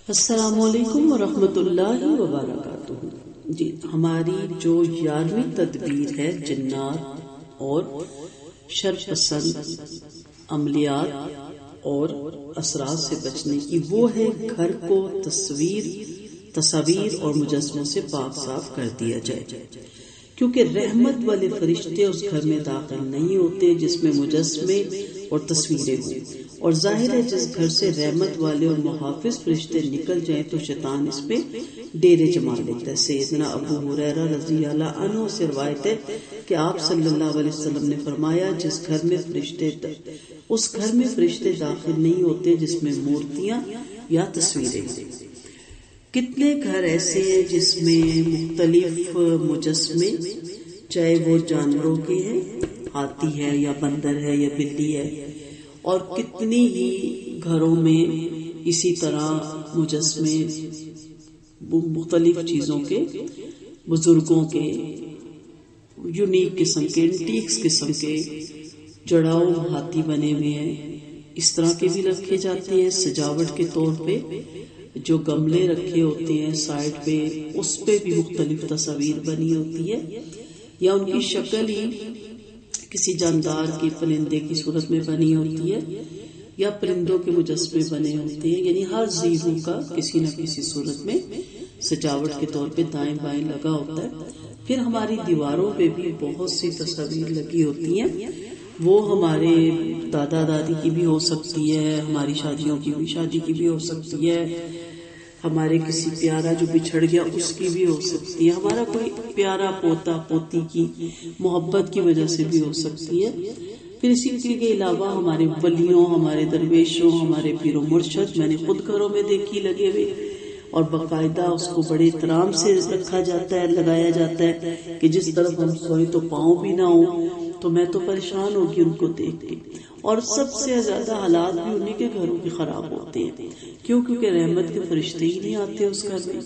السلام علیکم ورحمۃ اللہ وبرکاتہ۔ جی، ہماری جو 11ویں تدبیر ہے جنات اور شر پسند عملیات اور اثرات سے بچنے کی، وہ ہے گھر کو تصاویر اور مجسموں سے پاک صاف کر دیا جائے، کیونکہ رحمت والے فرشتے اس گھر میں داخل نہیں ہوتے جس میں مجسمے اور تصویریں ہوں، اور ظاہر ہے جس گھر سے رحمت والے اور محافظ فرشتے نکل جائیں تو شیطان اس پہ ڈیرے جما لیتا ہے۔ سیدنا ابو ہریرہ رضی اللہ عنہ سے روایت ہے کہ آپ صلی اللہ علیہ وسلم نے فرمایا، اس گھر میں فرشتے داخل نہیں ہوتے جس میں مورتیاں یا تصویریں ہیں۔ کتنے گھر ایسے ہیں جس میں مختلف مجسمے، چاہے وہ جانوروں کے ہیں، ہاتھی ہے یا بندر ہے یا بلی ہے، اور کتنی ہی گھروں میں اسی طرح مجسمے مختلف چیزوں کے، بزرگوں کے، یونیک قسم کے، انٹیکس قسم کے جڑاؤ ہاتھی بنے ہوئے ہیں، اس طرح کے بھی رکھے جاتے ہیں۔ سجاوٹ کے طور پہ جو گملے رکھے ہوتے ہیں سائڈ پہ، اس پہ بھی مختلف تصاویر بنی ہوتی ہے، یا ان کی شکل ہی کسی جاندار کی، پرندے کی صورت میں بنی ہوتی ہے، یا پرندوں کے مجسمے بنے ہوتے ہیں، یعنی ہر زیرو کا کسی نہ کسی صورت میں سجاوٹ کے طور پہ دائیں بائیں لگا ہوتا ہے۔ پھر ہماری دیواروں پہ بھی بہت سی تصاویر لگی ہوتی ہیں، وہ ہمارے دادا دادی کی بھی ہو سکتی ہے، ہماری شادیوں کی بھی، شادی کی بھی ہو سکتی ہے، ہمارے کسی پیارا جو بچھڑ گیا اس کی بھی ہو سکتی ہے، ہمارا کوئی پیارا پوتا پوتی کی محبت کی وجہ سے بھی ہو سکتی ہے۔ پھر اسی کے علاوہ ہمارے ولیوں، ہمارے درویشوں، ہمارے پیر و مرشد، میں نے خود گھروں میں دیکھی لگے ہوئے، اور باقاعدہ اس کو بڑے احترام سے رکھا جاتا ہے، لگایا جاتا ہے کہ جس طرف ہم سوئیں تو پاؤں بھی نہ ہوں، تو میں تو پریشان ہوگی ان کو دیکھ کے۔ اور سب سے زیادہ حالات بھی انہی کے گھروں کے خراب ہوتے ہیں، کیونکہ رحمت کے فرشتے ہی نہیں آتے اس گھر میں۔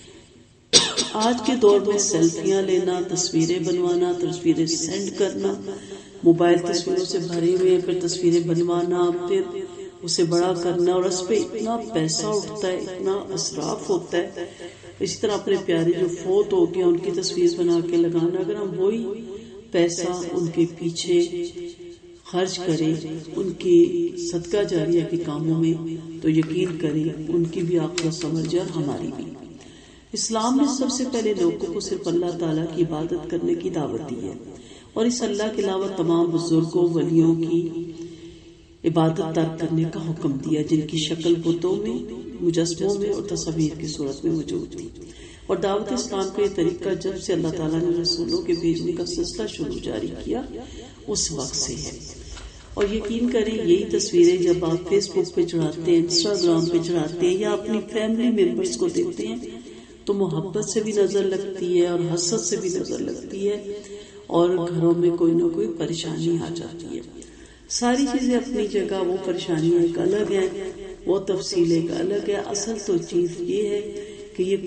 آج کے دور میں سیلفیاں لینا، تصویریں بنوانا، تصویریں سینڈ کرنا، موبائل تصویروں سے بھرے ہوئے، پھر تصویریں بنوانا، پھر اسے بڑا کرنا، اور اس پہ اتنا پیسہ اٹھتا ہے، اتنا اسراف ہوتا ہے۔ اسی طرح اپنے پیارے جو فوت ہو گیا ان کی تصویر بنا کے لگانا، اگر ہم وہی پیسہ ان کے پیچھے خرچ کریں، ان کی صدقہ جاریہ کے کاموں میں، تو یقین کریں ان کی بھی آخرت سنور جائے اور ہماری بھی۔ اسلام نے سب سے پہلے لوگوں کو صرف اللہ تعالیٰ کی عبادت کرنے کی دعوت دی ہے، اور اس اللہ کے علاوہ تمام بزرگوں، ولیوں کی عبادت ترک کرنے کا حکم دیا، جن کی شکل بتوں میں، مجسموں میں اور تصاویر کی صورت میں موجود تھی۔ اور دعوت اسلام کا یہ طریقہ جب سے اللہ تعالیٰ نے رسولوں کے بھیجنے کا سلسلہ شروع جاری کیا اس وقت سے ہے۔ اور یقین کریں یہی تصویریں جب آپ فیس بک پہ چڑھاتے ہیں، انسٹاگرام پہ چڑھاتے ہیں، یا اپنی فیملی ممبرز کو دیتے ہیں، تو محبت سے بھی نظر لگتی ہے اور حسد سے بھی نظر لگتی ہے، اور گھروں میں کوئی نہ کوئی پریشانی آ جاتی ہے۔ ساری چیزیں اپنی جگہ، وہ پریشانیاں ایک الگ ہیں، وہ تفصیل ایک الگ ہے۔ اصل تو چیز یہ ہے کہ یہ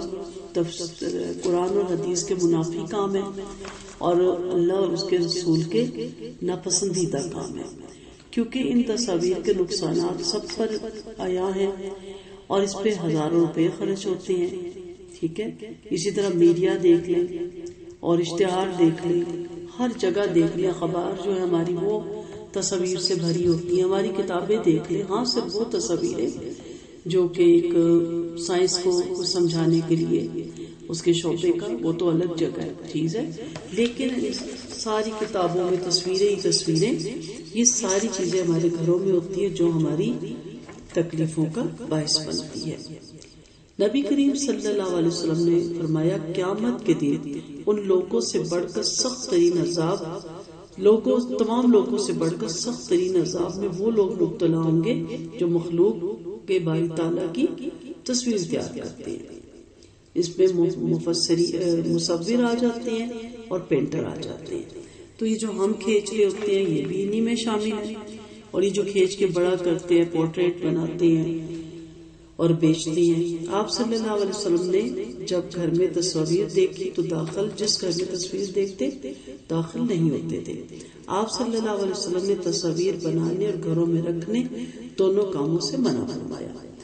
قرآن اور حدیث کے منافی کام ہے، اور اللہ اور اس کے رسول کے ناپسندیدہ کام ہے، کیونکہ ان تصاویر کے نقصانات سب پر آیا ہیں، اور اس پہ ہزاروں روپے خرچ ہوتے ہیں، ٹھیک ہے۔ اسی طرح میڈیا دیکھ لیں اور اشتہار دیکھ لیں، ہر جگہ دیکھ لیں، اخبار جو ہے ہماری وہ تصاویر سے بھری ہوتی ہیں، ہماری کتابیں دیکھ لیں، ہاں صرف وہ تصاویریں جو کہ ایک سائنس کو سمجھانے کے لیے اس کے شعبے کا، وہ تو الگ جگہ ہے چیز ہے، لیکن ساری کتابوں میں تصویریں ہی تصویریں، یہ ساری چیزیں ہمارے گھروں میں ہوتی ہیں جو ہماری تکلیفوں کا باعث بنتی ہے۔ نبی کریم صلی اللہ علیہ وسلم نے فرمایا، قیامت کے دن ان لوگوں سے بڑھ کر سخت ترین عذاب، تمام لوگوں سے بڑھ کر سخت ترین عذاب میں وہ لوگ مبتلا ہوں گے جو مخلوق کے باری تعالیٰ کی تصویر تیار کرتے ہیں۔ اس میں مصور آ جاتے ہیں اور پینٹر آ جاتے ہیں، تو یہ جو ہم کھینچ رہے ہوتے ہیں یہ بھی انہی میں شامل ہے، اور یہ جو کھینچ کے بڑا کرتے ہیں، پورٹریٹ بناتے ہیں اور بیچتے ہیں۔ آپ صلی اللہ علیہ وسلم نے جب گھر میں تصویر دیکھی تو جس گھر میں تصویر دیکھتے داخل نہیں ہوتے تھے۔ آپ صلی اللہ علیہ وسلم نے تصویر بنانے اور گھروں میں رکھنے دونوں کاموں سے منع فرمایا۔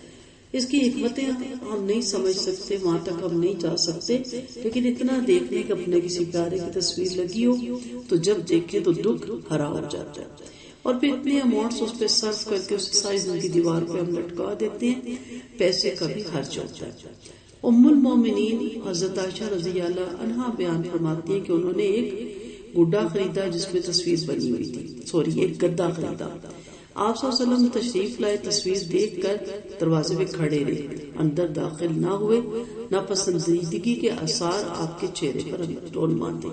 اس کی حکمتیں ہم نہیں سمجھ سکتے، وہاں تک ہم نہیں جا سکتے، لیکن اتنا دیکھنے کہ اپنے کسی پیارے کی تصویر لگی ہو تو جب دیکھیں تو دکھ ہرا ہو جاتا ہے، اور پھر اتنے اماؤنٹس اس پہ صرف کر کے اسے ساری زندگی دیوار پہ ہم لٹکا دیتے ہیں، پیسے کا بھی خرچ ہوتا ہے۔ ام المومنین حضرت عائشہ رضی اللہ عنہا بیان فرماتی ہیں کہ انہوں نے ایک گڈا خریدا جس میں تصویر بنی ہوئی تھی، ایک گدا خریدا۔ آپ صلی اللہ علیہ وسلم تشریف لائے، تصویر دیکھ کر دروازے پہ کھڑے رہے، اندر داخل نہ ہوئے، ناپسندیدگی کے آثار آپ کے چہرے پر رونما تھے۔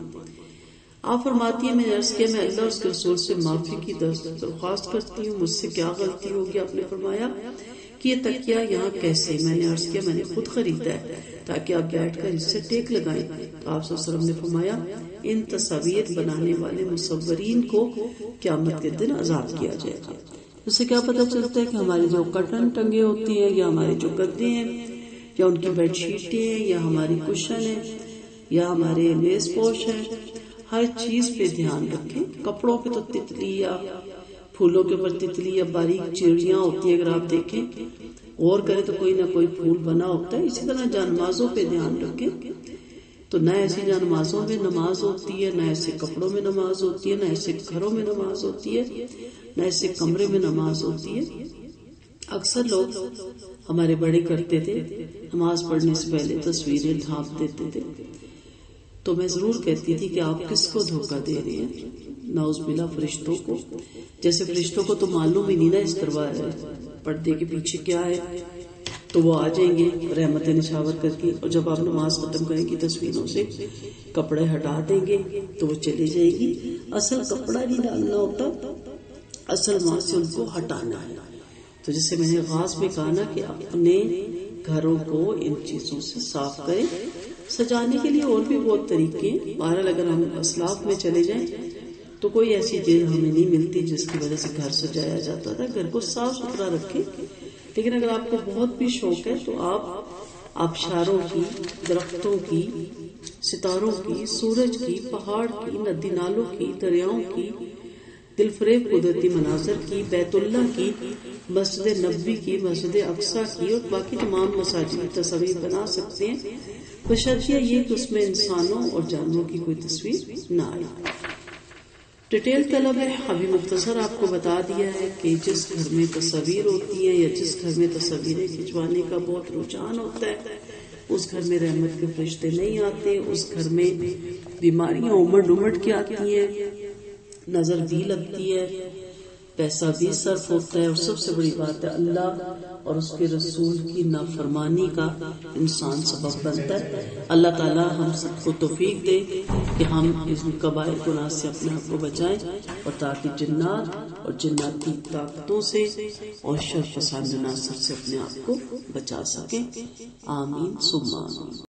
آپ فرماتی ہیں میں نے عرض کیا میں اللہ اور اس کے رسول سے معافی کی درخواست کرتی ہوں، مجھ سے کیا غلطی ہوگی؟ آپ نے فرمایا کہ یہ تکیہ یہاں کیسے؟ میں نے عرض کیا میں نے خود خریدا ہے تاکہ آپ بیٹھ کر اس سے ٹیک لگائیں۔ تو آپ صلی اللہ علیہ وسلم نے فرمایا ان تصاویر بنانے والے مصورین کو قیامت کے دن عذاب کیا جائے گا۔ اس سے کیا پتہ چلتا ہے کہ ہماری جو کرٹن ٹنگے ہوتی ہیں، یا ہمارے جو گدے ہیں، یا ان کی بیڈ شیٹیں ہیں، یا ہماری کشن ہے، یا ہمارے میز پوش ہیں، ہر چیز پہ دھیان رکھیں۔ کپڑوں پہ تو تتلی یا پھولوں کے اوپر تتلی یا باریک چڑیاں ہوتی ہیں، اگر آپ دیکھیں غور کریں تو کوئی نہ کوئی پھول بنا ہوتا ہے۔ اسی طرح جانمازوں پہ دھیان رکھیں، تو نہ ایسی جانمازوں میں نماز ہوتی ہے، نہ ایسے کپڑوں میں نماز ہوتی ہے، نہ ایسے گھروں میں نماز ہوتی ہے، نہ ایسے کمرے میں نماز ہوتی ہے۔ اکثر لوگ ہمارے بڑے کرتے تھے، نماز پڑھنے سے پہلے تصویریں ڈھانپ دیتے تھے، تو میں ضرور کہتی تھی کہ آپ کس کو دھوکہ دے رہے ہیں؟ نعوذ باللہ فرشتوں کو۔ جیسے فرشتوں کو تو معلوم ہی نہیں نا اس پردے کے پیچھے کیا ہے، تو وہ آ جائیں گے رحمت نشاور کر کے، اور جب آپ نماز ختم کریں گی تصویروں سے کپڑے ہٹا دیں گے تو وہ چلی جائے گی۔ اصل کپڑا نہیں ڈالنا ہوتا، اصل وہاں سے ان کو ہٹانا ہے۔ تو جیسے میں نے آغاز میں کہا نا کہ اپنے گھروں کو ان چیزوں سے صاف کریں۔ سجانے کے لیے اور بھی بہت طریقے ہیں، بہرحال اگر ہم اسلاف میں چلے جائیں تو کوئی ایسی چیز ہمیں نہیں ملتی جس کی وجہ سے گھر سجایا جاتا تھا۔ گھر کو صاف ستھرا رکھیں، لیکن اگر آپ کو بہت بھی شوق ہے تو آپ آبشاروں کی، درختوں کی، ستاروں کی، سورج کی، پہاڑ کی، ندی نالوں کی، دریاؤں کی، دل فریب قدرتی مناظر کی، بیت اللہ کی، مسجد نبوی کی، مسجد اقصی کی اور باقی تمام مساجد کی تصاویر بنا سکتے ہیں، بشرطیہ یہ کہ اس میں انسانوں اور جانوروں کی کوئی تصویر نہ آئے۔ ڈیٹیل طلب ہے، ابھی مختصر آپ کو بتا دیا ہے کہ جس گھر میں تصاویر ہوتی ہیں یا جس گھر میں تصاویریں کھنچوانے کا بہت رجحان ہوتا ہے اس گھر میں رحمت کے فرشتے نہیں آتے، اس گھر میں بیماریاں امڑ امڑ کے آتی ہیں، نظر بھی لگتی ہے، پیسہ بھی صرف ہوتا ہے، اور سب سے بڑی بات ہے اللہ اور اس کے رسول کی نافرمانی کا انسان سبب بنتا ہے۔ اللہ تعالی ہم سب کو توفیق دے کہ ہم اس کبائر گناہ سے اپنے آپ کو بچائیں، اور تاکہ جنات اور جناتی طاقتوں سے اور شر پسند عناصر سے اپنے آپ کو بچا سکیں۔ آمین ثم آمین۔